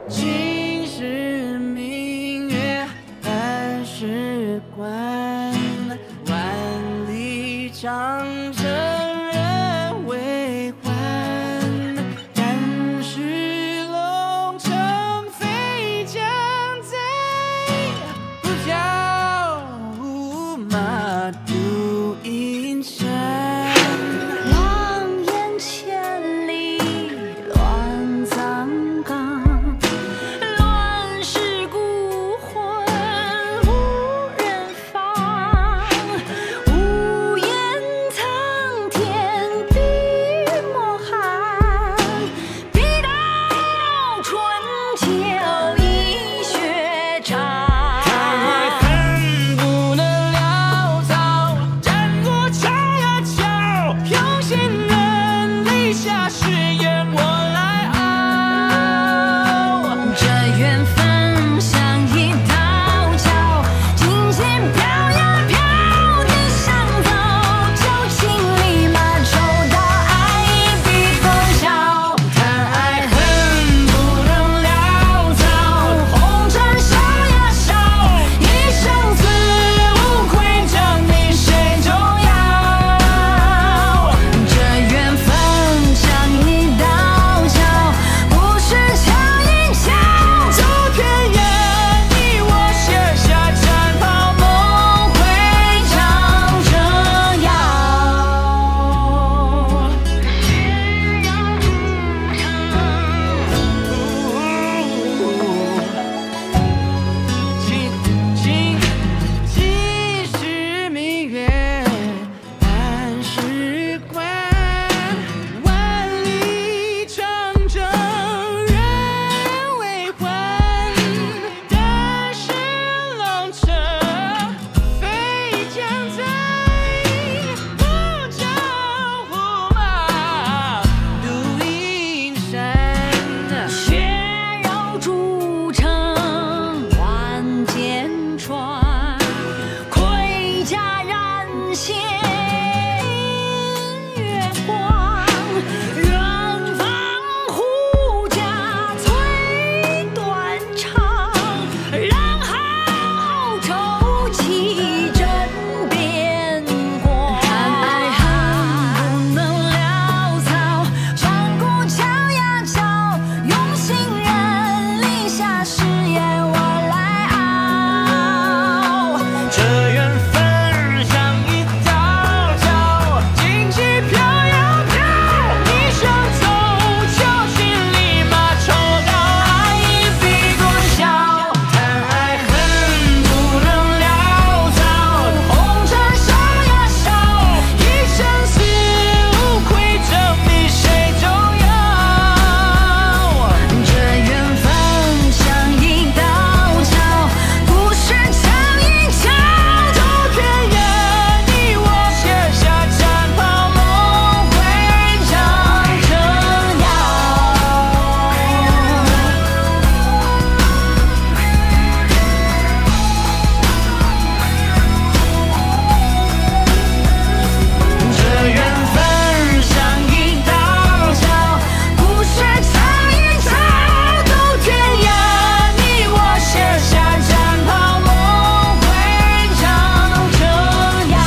今时明月半世关，万里长征人未还。但是龙城飞将在，不教胡马度阴山。 狼烟千里乱葬岗，乱世孤魂无人放。无言苍天碧墨寒，笔到春秋一血长。 爱恨不能潦草，战过桥呀桥，用心人立下誓言我来熬。 这缘分像一道桥，金线飘呀飘，你想走就请立马抽刀，爱一笔勾销。 谈爱恨不能潦草， 红尘烧呀烧，一生死无愧，证明谁重要。这缘分像一道桥，不是强硬桥。 走天涯，你我写下战袍，梦回长征遥。今时明月半世关，万里长征人未还。但是龙城飞将在，不教胡马度阴山。 血肉铸成万箭穿，盔甲染血月光。远方护甲催断肠，然后抽起枕边光。爱恨不能潦草，战过桥呀桥，用心人立下誓言我来熬。 这缘分像一道桥，荆棘飘呀飘，你想走就请立马抽刀，爱一笔勾销。谈爱恨不能潦草， 红尘烧呀烧， 一生死无愧，证明谁重要。 这缘分像一道桥，不是强硬桥。 走天涯，你我写下战袍，梦回长征遥。这缘分像一道桥， 不是强硬桥。 走天涯，你我写下战袍，梦回长征遥。